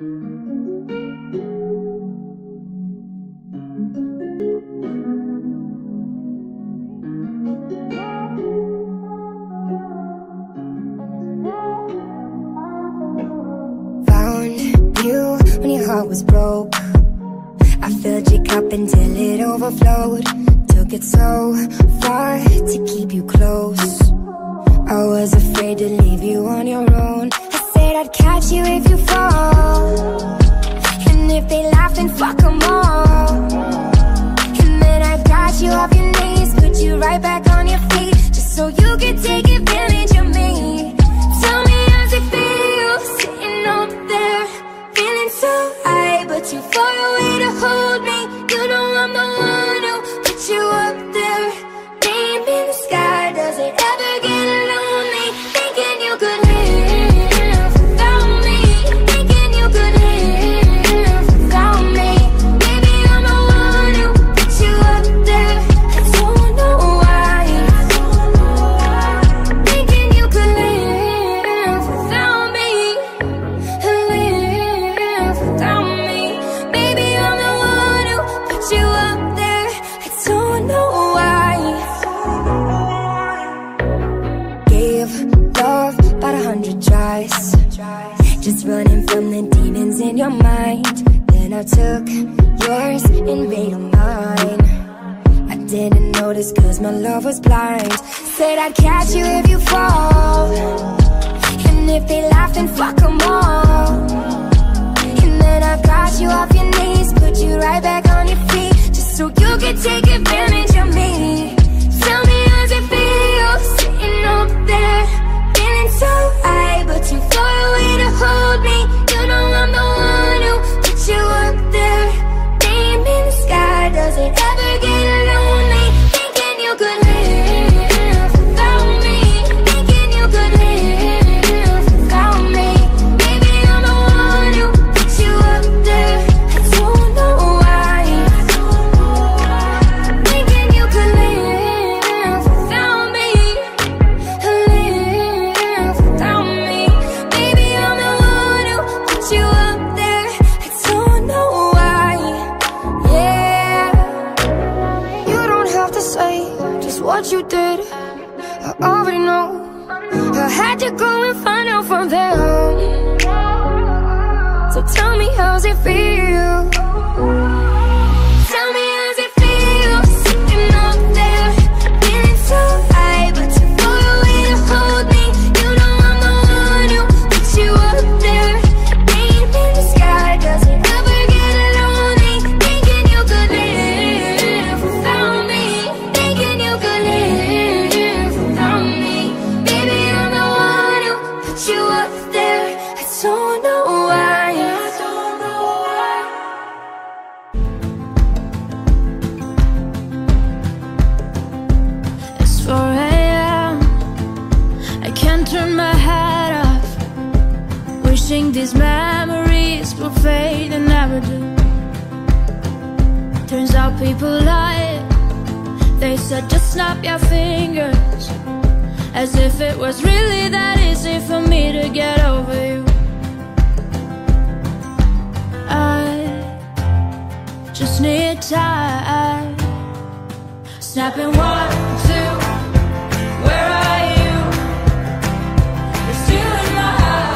Heart was broke. I filled your cup until it overflowed. Took it so far to keep you close. I was afraid to leave you on your own. I said I'd catch you if you fall, and if they laugh then fuck them all. And then I got you off your knees, put you right back on your feet, just so you could take advantage of me. Tell me how's it feel sitting up there, feeling so high, but too far away to hold me. You know I'm the one who put you up there. Name in the sky, does it ever get lonely? Thinking you could live without me, thinking you could live without me. Maybe I'm the one who put you up there. I don't know why. Thinking you could live without me, live without me. Baby, I'm the one who put you up there. I don't know why. Gave love about 100 tries, just running from the demons in your mind. Then I took yours and made them mine. I didn't notice cause my love was blind. Said I'd catch you if you fall, and if they laugh then fuck them all. And then I got you off your knees, put you right back on your feet, just so you could take advantage of me. Tell me how's it feel sitting up there, feeling so high, but too far away to hold me. You know I'm the one who put you up there. Name in the sky, does it ever get lonely? Thinking you could live without me, thinking you could live without me. Baby, I'm the one who put you up there. I don't know why. Thinking you could live without me, live without me. Baby, I'm the one who put you up there. I don't know why. Yeah, you don't have to say just what you did, I already know. I had to go and find out from them. So tell me how's it feel. Tell me how's it feel sitting up there, feeling so high, but too far away to hold me. You know I'm the one who put you up there. Name in the sky, does it ever get lonely? Thinking you could live without me, thinking you could live without me. Baby, I'm the one who put you up there. I don't know why. I don't know why. It's 4 a.m. I can't turn my head off, wishing these memories will fade and never do. Turns out people lie. They said just snap your fingers, as if it was really that easy for me to get over you. I just need time. Snapping 1, 2, where are you? You're still in my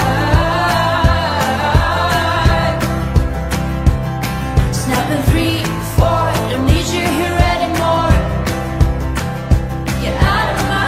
heart. Snapping 3, 4, don't need you here anymore. Get out of my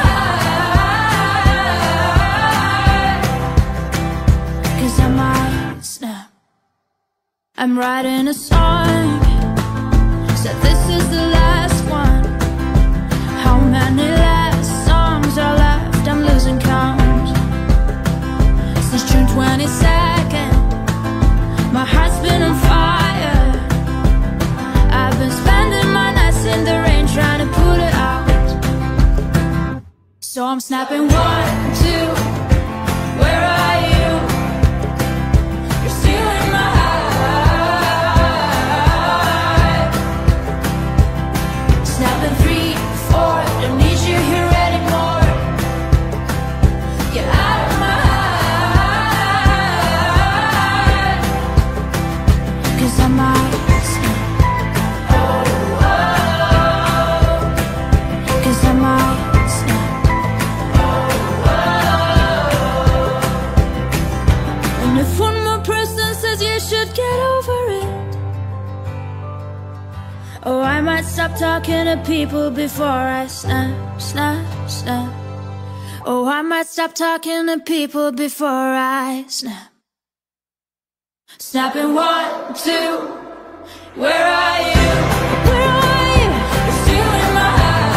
heart, 'cause I might snap. I'm writing a song, said this is the last one. How many last songs are left? I'm losing count. Since June 22nd, my heart's been on fire. I've been spending my nights in the rain trying to put it out. So I'm snapping 1, 2, where are you? You're still in my heart. And if one more person says you should get over it, oh, I might stop talking to people before I snap, snap, snap. Oh, I might stop talking to people before I snap. Snapping 1, 2, where are you? Where are you? You're still in my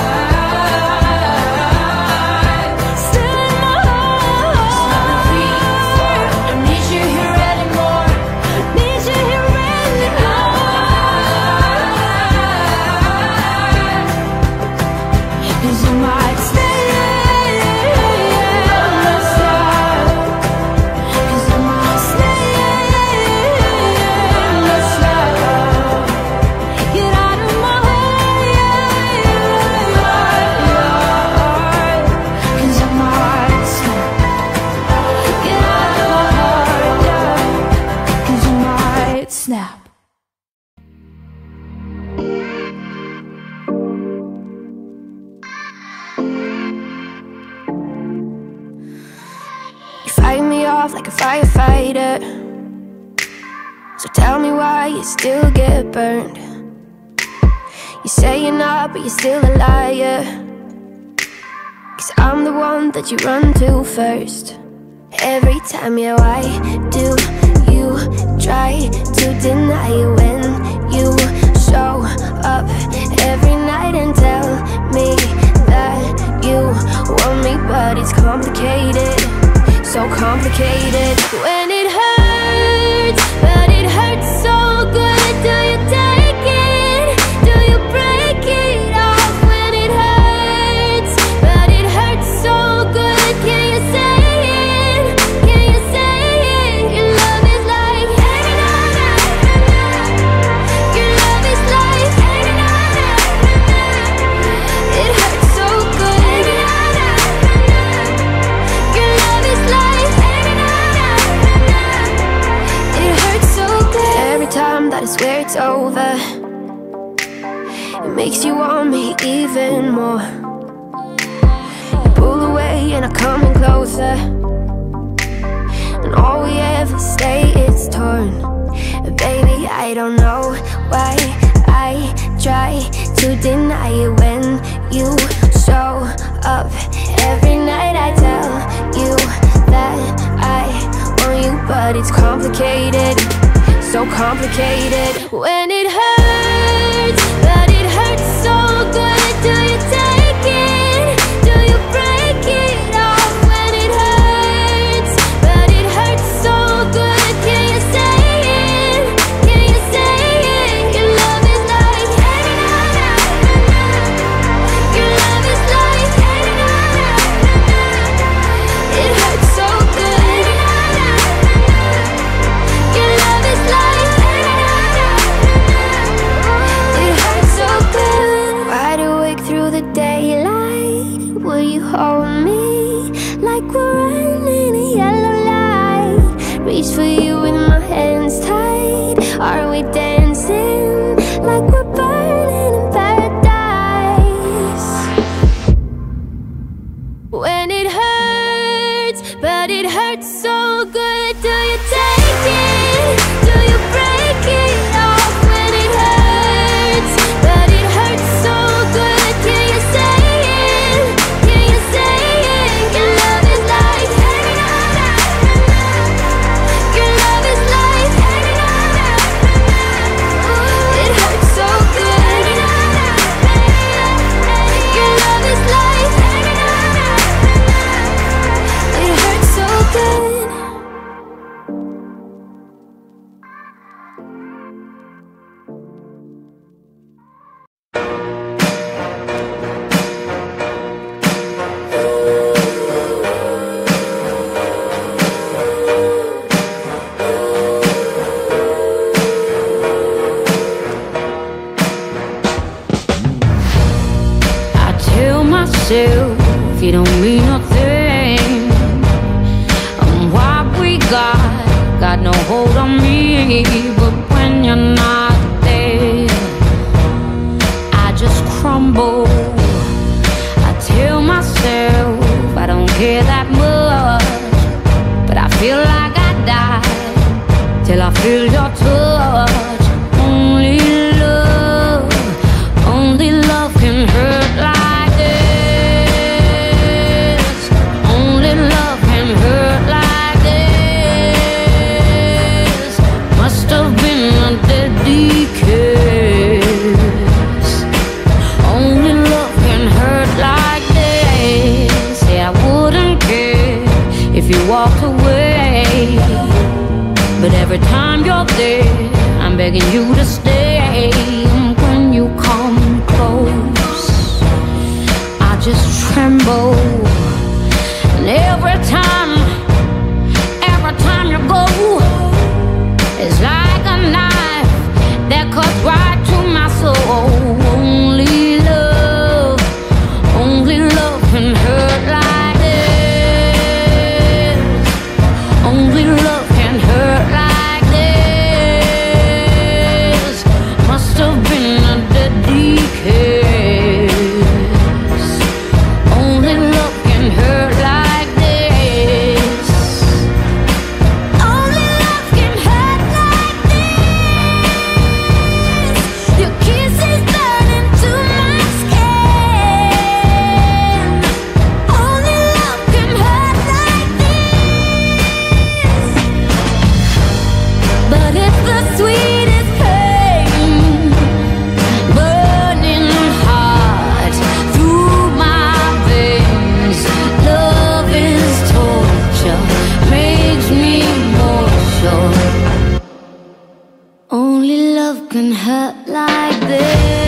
eyes. Still in my eyes. Snapping 3, 4, don't need you here anymore. Need you here anymore. 'Cause you might stay. Snap. You fight me off like a firefighter, so tell me why you still get burned. You say you're not, but you're still a liar. 'Cause I'm the one that you run to first. Every time, yeah, why do you try to deny it when you show up every night and tell me that you want me? But it's complicated, so complicated. When it hurts, but it hurts so good. Do you take it? Do you break it off? When it hurts, but it hurts so good. Can you say it? Can you say it? Your love is like hanging on. Your love is like hanging on. It hurts so good. Your love is like hanging on. It hurts so good. Every time that I swear it's over, it makes you want me even more. You pull away and I'm coming closer, and all we ever stay is torn. Baby, I don't know why I try to deny it when you show up every night. I tell you that I want you, but it's complicated, so complicated. When it hurts, but it hurts so good. Do you take it? Do you break it off? When it hurts, but it hurts so good. Can you say it? Can you say it? Your love is like hanging on. Your love is like hanging on. It hurts so good. Your love is like hanging on. It hurts so good. Wide awake through the daylight, will you hold me like we're running a yellow light? Reach for you with my hands tied. Are we dancing like we're burning in paradise? When it hurts, but it hurts so good. Do you take it? Do you break it off? When it hurts, but it hurts so good. Can you say it? Can you say it? Your love is like hanging on. Your love is like hanging on. It hurts so good. Your love is like hanging on. It hurts so good. I tell myself you don't mean nothing, and what we got no hold on me. But when you're not there, I just crumble. I tell myself I don't care that much, but I feel like I died till I feel your touch. Only love can hurt like this. Only love can hurt like this. Must have been a deadly kiss. Only love can hurt like this. Yeah, I wouldn't care if you walked away, but every time you're there, I'm begging you to stay. When you come close, I just tremble. And every time you go, it's like a knife that cuts right to my soul. Only love can hurt like this. Only love can hurt like this. Must have been a deadly kiss. Only love can hurt like this. Only love can hurt like this. Your kiss is burning to my skin. Only love can hurt like this. But it's the sweetest pain, burning hot through my veins. Love is torture, makes me more sure. Only love can hurt like this.